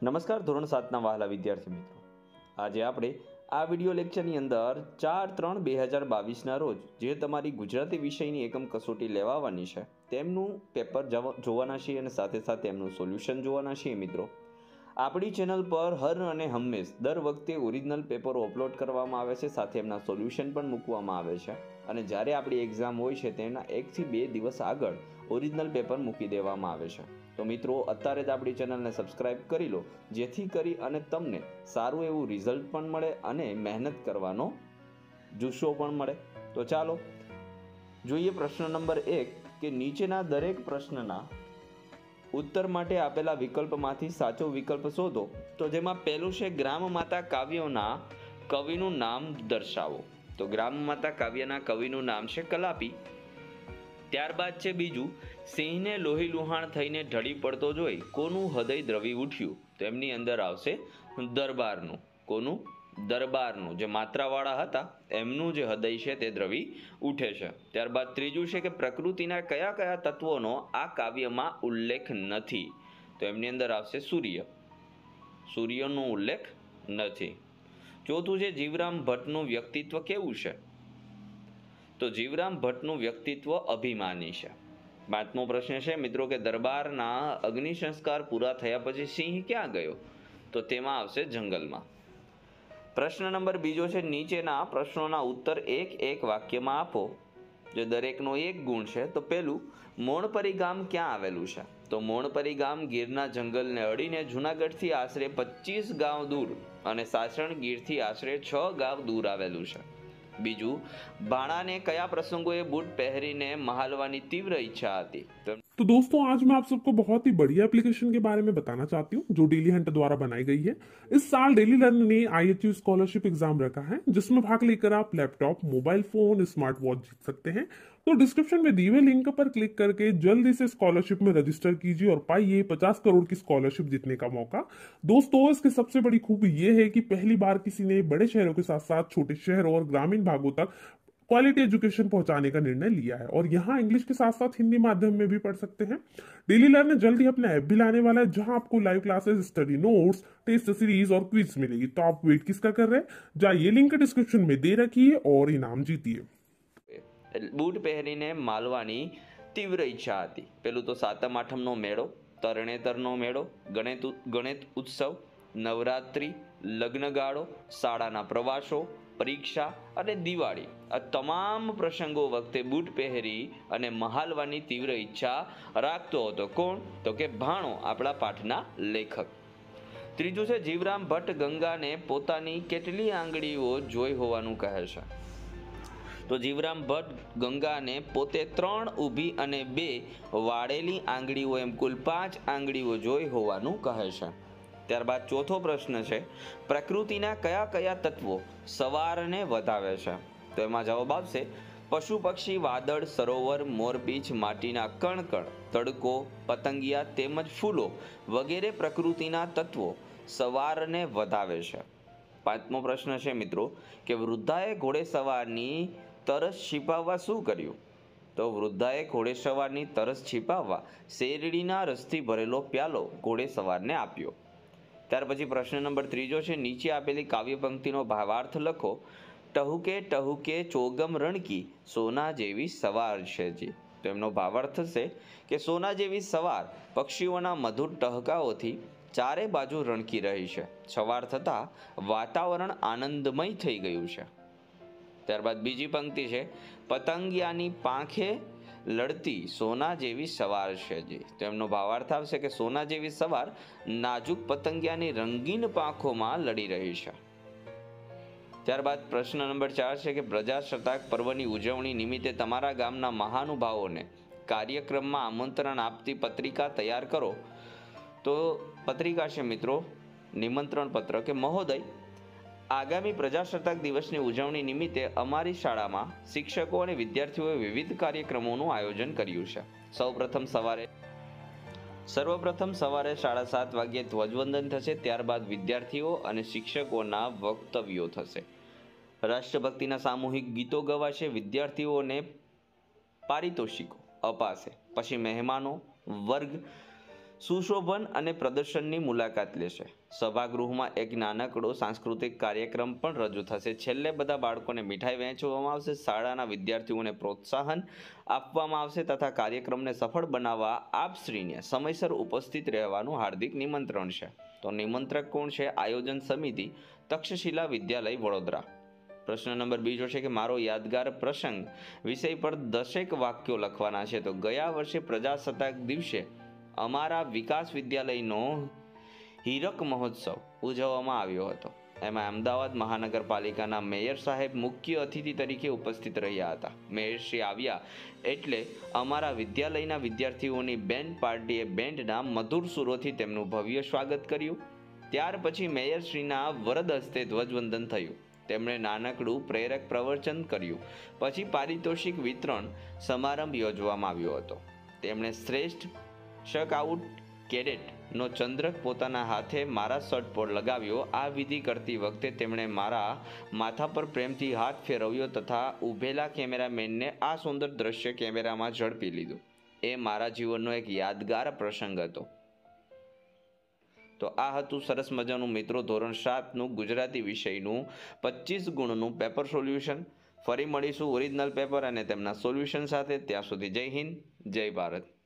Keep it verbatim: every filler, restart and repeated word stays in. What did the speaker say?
નમસ્કાર ધોરણ સાતના વહાલા વિદ્યાર્થી મિત્રો, આજે આપણે આ વિડિયો લેક્ચરની અંદર ચાર ત્રણ બે હજાર બાવીસના રોજ જે તમારી ગુજરાતી વિષયની એકમ કસોટી લેવાવાની છે તેમનું પેપર જોવાના છીએ અને સાથે સાથે એમનું સોલ્યુશન જોવાના છીએ. મિત્રો, આપણી ચેનલ પર હર અને હંમેશ દર વખતે ઓરિજિનલ પેપરો અપલોડ કરવામાં આવે છે, સાથે એમના સોલ્યુશન પણ મૂકવામાં આવે છે અને જ્યારે આપણી એક્ઝામ હોય છે તેના એકથી બે દિવસ આગળ ઓરિજિનલ પેપર મૂકી દેવામાં આવે છે. તો મિત્રો, અત્યારે જ આપણી ચેનલને સબસ્ક્રાઇબ કરી લો, જેથી કરી અને તમને સારું એવું રિઝલ્ટ પણ મળે અને મહેનત કરવાનો જુસ્સો પણ મળે. તો ચાલો જોઈએ પ્રશ્ન નંબર એક કે નીચેના દરેક પ્રશ્નના ઉત્તર માટે આપેલા વિકલ્પમાંથી સાચો વિકલ્પ શોધો. તો જેમાં પહેલું છે ગ્રામ માતા કાવ્યોના કવિનું નામ દર્શાવો. તો ગ્રામ માતા કાવ્યના કવિનું નામ છે કલાપી. ત્યારબાદ છે બીજું, સિંહને લોહી લુહાણ થઈને ઢળી પડતો જોઈ કોનું હૃદય દ્રવી ઉઠ્યું. તો એમની અંદર આવશે દરબારનું. કોનું? દરબારનું. જે માત્રાવાળા હતા એમનું જે હૃદય છે તે દ્રવી ઉઠે છે. ત્યારબાદ ત્રીજું છે કે પ્રકૃતિના કયા કયા તત્વોનો આ કાવ્યમાં ઉલ્લેખ નથી. તો એમની અંદર આવશે સૂર્ય. સૂર્યનો ઉલ્લેખ નથી. ચોથું છે જીવરામ ભટ્ટનું વ્યક્તિત્વ કેવું છે. તો જીવરામ ભટ્ટનું વ્યક્તિત્વ અભિમાની છે. પાંચમો પ્રશ્ન છે મિત્રો કે દરબારના અગ્નિ સંસ્કાર પૂરા થયા પછી સિંહ ક્યાં ગયો. તો તેમાં આવશે જંગલમાં. પ્રશ્ન નંબર બીજો છે નીચેના પ્રશ્નોના ઉત્તર એક એક વાક્યમાં આપો. જે દરેકનો એક ગુણ છે. તો પહેલું, મોણપરી ગામ ક્યાં આવેલું છે. તો મોણપરી ગામ ગીરના જંગલને અડીને જૂનાગઢથી આશરે પચીસ ગાંવ દૂર અને સાસણગીરથી આશરે છ ગાંવ દૂર આવેલું છે. બીજું, ભાણાને કયા પ્રસંગોએ બૂટ પહેરીને મહાલવાની तीव्र इच्छा आती. तो दोस्तों, आज मैं आप सबको बहुत ही बढ़िया एप्लीकेशन के बारे में बताना चाहती हूँ जो डेली हंट द्वारा बनाई गई है. इस साल डेली लर्न ने I H U scholarship exam रखा है, जिसमें भाग लेकर आप laptop, mobile phone, smart watch जीत सकते हैं. तो डिस्क्रिप्शन में दिए हुए लिंक पर क्लिक करके जल्दी से स्कॉलरशिप में रजिस्टर कीजिए और पाइए पचास करोड़ की स्कॉलरशिप जीतने का मौका. दोस्तों, इसकी सबसे बड़ी खूबी ये है कि पहली बार किसी ने बड़े शहरों के साथ साथ छोटे शहरों और ग्रामीण भागों तक क्वालिटी एजुकेशन पहुंचाने का निर्णय लिया है और यहाँ इंग्लिश के साथ साथ हिंदी माध्यम में भी पढ़ सकते हैं. डेली लर्न जल्दी अपना ऐप भी लाने वाला है, जहां आपको live classes, study notes, test series और क्विज मिलेगी. तो आप वेट किसका कर रहे हैं? जाइए, लिंक डिस्क्रिप्शन में दे रखिए और इनाम जीतिए. બૂટ પહેરીને માલવાની તીવ્ર ઈચ્છા હતી. પેલું તો સાતમ આઠમનો મેળો, તરણેતરનો મેળો, ગણેત ગણેત ઉત્સવ, નવરાત્રિ, લગ્નગાળો, શાળાના પ્રવાસો, પરીક્ષા અને દિવાળી. આ તમામ પ્રસંગો વખતે બૂટ પહેરી અને મહાલવાની તીવ્ર ઈચ્છા રાખતો હતો. કોણ? તો કે ભાણો, આપણા પાઠના લેખક. ત્રીજું છે જીવરામ ભટ્ટ ગંગાને પોતાની કેટલી આંગળીઓ જોઈ હોવાનું કહે છે. તો જીવરામ ભટ્ટ ગંગાને પોતે ત્રણ ઊભી અને બે વાળેલી આંગળીઓ એમ કુલ પાંચ આંગળીઓ જોઈ હોવાનું કહે છે. ત્યારબાદ ચોથો પ્રશ્ન છે પ્રકૃતિના કયા કયા તત્વો સવારને વધાવે છે. તો એમાં જવાબ આવશે પશુ પક્ષી, વાદળ, સરોવર, મોરપીંછ, માટીના કણકણ, તડકો, પતંગિયા તેમજ ફૂલો વગેરે પ્રકૃતિના તત્વો સવારને વધાવે છે. પાંચમો પ્રશ્ન છે મિત્રો કે વૃદ્ધાએ ઘોડેસવારની તરસ छिपाવવા શું કર્યું. તો વૃદ્ધાએ ઘોડેસવારની તરસ छिपाવવા શેરડીના રસથી ભરેલો પ્યાલો ઘોડેસવારને આપ્યો. ત્યાર પછી પ્રશ્ન નંબર ત્રીજો છે નીચે આપેલી કાવ્ય પંક્તિનો ભાવાર્થ લખો. ટહુકે ટહુકે ચોગમ રણકી સોના જેવી સવાર છે જી. તો એમનો ભાવાર્થ છે કે સોના જેવી સવાર પક્ષીઓના મધુર ટહકાઓથી ચારે બાજુ રણકી રહી છે. સવાર થતાં વાતાવરણ આનંદમય થઈ ગયું છે. ત્યારબાદ બીજી પંક્તિ છે પતંગિયાની પાંખે લડતી સોના જેવી સવાર છે જી. તો એમનો ભાવાર્થ આવશે કે સોના જેવી સવાર નાજુક પતંગિયાની રંગીન પાંખોમાં લડી રહી છે. ત્યારબાદ પ્રશ્ન નંબર ચાર છે કે પ્રજાસત્તાક પર્વની ઉજવણી નિમિત્તે તમારા ગામના મહાનુભાવોને કાર્યક્રમમાં આમંત્રણ આપતી પત્રિકા તૈયાર કરો. તો પત્રિકા છે મિત્રો નિમંત્રણ પત્ર કે મહોદય, આગામી પ્રજાસત્તાક દિવસની ઉજવણી નિમિત્તે અમારી શાળામાં શિક્ષકો અને વિદ્યાર્થીઓએ વિવિધ કાર્યક્રમોનું આયોજન કર્યું છે. સૌપ્રથમ સવારે સર્વપ્રથમ સવારે સાડા સાત વાગ્યે ધ્વજવંદન થશે. ત્યારબાદ વિદ્યાર્થીઓ અને શિક્ષકોના વક્તવ્યો થશે. રાષ્ટ્રભક્તિના સામૂહિક ગીતો ગવાશે. વિદ્યાર્થીઓને પારિતોષિકો અપાશે. પછી મહેમાનો વર્ગ સુશોભન અને પ્રદર્શનની મુલાકાત લેશે. સભાગૃહમાં એક નાનકડો સાંસ્કૃતિક કાર્યક્રમ પણ રજૂ થશે. છેલ્લે બધા બાળકોને મીઠાઈ વહેંચવામાં આવશે. શાળાના વિદ્યાર્થીઓને પ્રોત્સાહન આપવામાં આવશે તથા કાર્યક્રમને સફળ બનાવવા આપશ્રીને સમયસર ઉપસ્થિત રહેવાનું હાર્દિક નિમંત્રણ છે. તો નિમંત્રક કોણ છે? આયોજન સમિતિ, તક્ષશિલા વિદ્યાલય, વડોદરા. પ્રશ્ન નંબર બીજો છે કે મારો યાદગાર પ્રસંગ વિષય પર દસેક વાક્યો લખવાના છે. તો ગયા વર્ષે પ્રજાસત્તાક દિવસે અમારા વિકાસ વિદ્યાલયનો હીરક મહોત્સવ ઉજવવામાં આવ્યો હતો. એમાં અમદાવાદ મહાનગરપાલિકાના મેયર સાહેબ મુખ્ય અતિથિ તરીકે ઉપસ્થિત રહ્યા હતા. મેયરશ્રી આવ્યા એટલે અમારા વિદ્યાલયના વિદ્યાર્થીઓની બેન્ડ પાર્ટીએ બેન્ડના મધુર સુરોથી તેમનું ભવ્ય સ્વાગત કર્યું. ત્યાર પછી મેયરશ્રીના વરદ હસ્તે ધ્વજવંદન થયું. તેમણે નાનકડું પ્રેરક પ્રવચન કર્યું. પછી પારિતોષિક વિતરણ સમારંભ યોજવામાં આવ્યો હતો. તેમણે શ્રેષ્ઠ સ્કાઉટ કેડેટનો ચંદ્રક પોતાના હાથે મારા શર્ટ પર લગાવ્યો. આ વિધિ કરતી વખતે તેમણે મારા માથા પર પ્રેમથી હાથ ફેરવ્યો તથા ઊભેલા કેમેરામેનને આ સુંદર દ્રશ્ય કેમેરામાં ઝડપી લીધું. એ મારા જીવનનો એક યાદગાર પ્રસંગ હતો. તો આ હતું સરસ મજાનું મિત્રો ધોરણ સાતનું ગુજરાતી વિષયનું પચીસ ગુણનું પેપર સોલ્યુશન. ફરી મળીશું ઓરિજિનલ પેપર અને તેમના સોલ્યુશન સાથે. ત્યાં સુધી જય હિન્દ, જય ભારત.